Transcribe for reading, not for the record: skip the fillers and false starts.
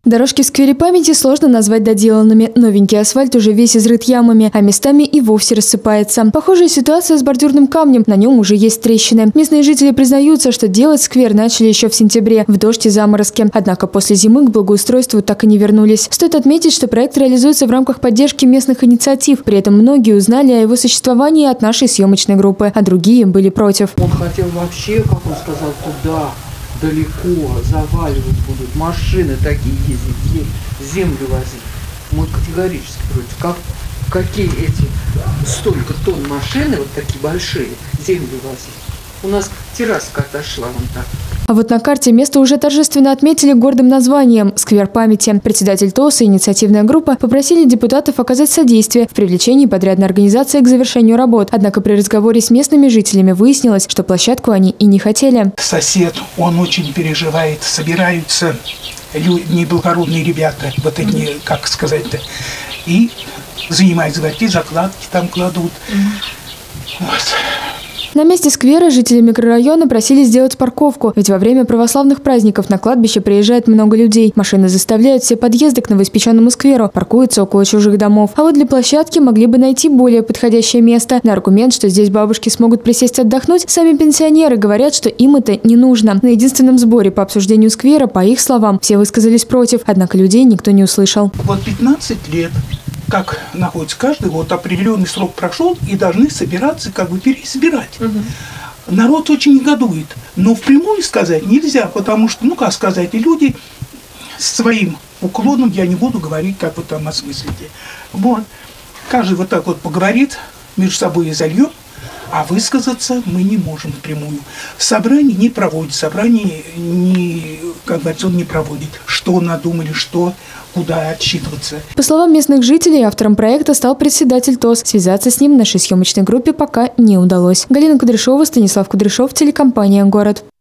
Дорожки в сквере памяти сложно назвать доделанными. Новенький асфальт уже весь изрыт ямами, а местами и вовсе рассыпается. Похожая ситуация с бордюрным камнем, на нем уже есть трещины. Местные жители признаются, что делать сквер начали еще в сентябре, в дождь и заморозки. Однако после зимы к благоустройству так и не вернулись. Стоит отметить, что проект реализуется в рамках поддержки местных инициатив. При этом многие узнали о его существовании от нашей съемочной группы, а другие были против. Он хотел вообще, как он сказал, туда далеко заваливать будут, машины такие ездить, землю возить. Мы категорически против. Какие эти столько тонн машины, вот такие большие, землю возить? У нас терраска отошла вон так. А вот на карте место уже торжественно отметили гордым названием «Сквер памяти». Председатель ТОС и инициативная группа попросили депутатов оказать содействие в привлечении подрядной организации к завершению работ. Однако при разговоре с местными жителями выяснилось, что площадку они и не хотели. Сосед, он очень переживает, собираются неблагородные ребята, вот эти, как сказать-то, и занимаются, говорят, закладки там кладут. Вот. На месте сквера жители микрорайона просили сделать парковку, ведь во время православных праздников на кладбище приезжает много людей. Машины заставляют все подъезды к новоиспеченному скверу, паркуются около чужих домов. А вот для площадки могли бы найти более подходящее место. На аргумент, что здесь бабушки смогут присесть отдохнуть, сами пенсионеры говорят, что им это не нужно. На единственном сборе по обсуждению сквера, по их словам, все высказались против, однако людей никто не услышал. Вот 15 лет. Как находится каждый, вот определенный срок прошел, и должны собираться, как бы переизбирать. Народ очень негодует, но впрямую сказать нельзя, потому что, ну как сказать, и люди своим уклоном, я не буду говорить, как вы там осмыслите. Вот. Каждый вот так вот поговорит, между собой и зальем, а высказаться мы не можем впрямую. Собрание не проводит, собрание не, как говорится, он не проводит. Что надумали, что, куда отчитываться. По словам местных жителей, автором проекта стал председатель ТОС. Связаться с ним нашей съемочной группе пока не удалось. Галина Кудряшова, Станислав Кудряшов, телекомпания «Город».